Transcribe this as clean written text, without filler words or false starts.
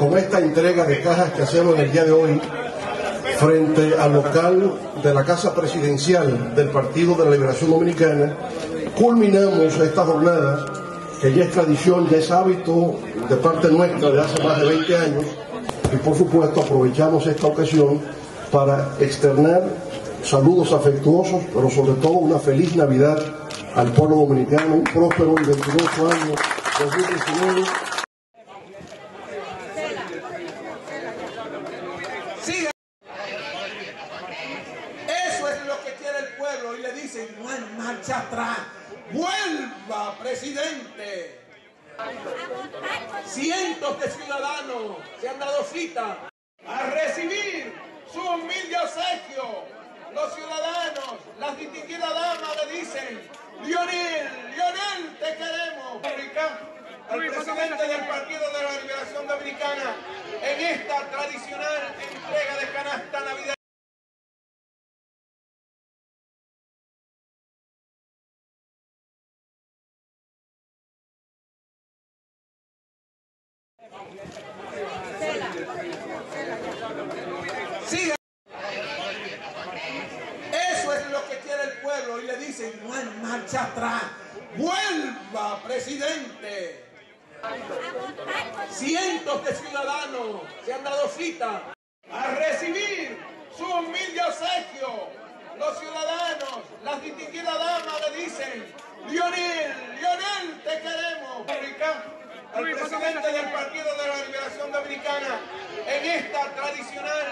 con esta entrega de cajas que hacemos en el día de hoy frente al local de la Casa Presidencial del Partido de la Liberación Dominicana, culminamos esta jornada que ya es tradición, ya es hábito de parte nuestra de hace más de 20 años, y por supuesto aprovechamos esta ocasión para externar saludos afectuosos, pero sobre todo una feliz Navidad al pueblo dominicano, un próspero y venturoso año 2019. Sí, eso es lo que quiere el pueblo y le dicen, no hay marcha atrás, vuelva, presidente. Cientos de ciudadanos se han dado cita a recibir su humilde obsequio. Los ciudadanos, las distinguidas damas le dicen, Lionel, Lionel, te queremos. Al presidente del Partido de la Liberación Dominicana en esta tradicional entrega de canasta navideña. Sí, eso es lo que quiere el pueblo y le dicen, no hay marcha atrás, vuelva, presidente. Cientos de ciudadanos se han dado cita a recibir su humilde obsequio. Los ciudadanos, las distinguidas damas le dicen, Lionel, Lionel, te queremos. Al presidente del Partido de la Liberación Dominicana en esta tradicional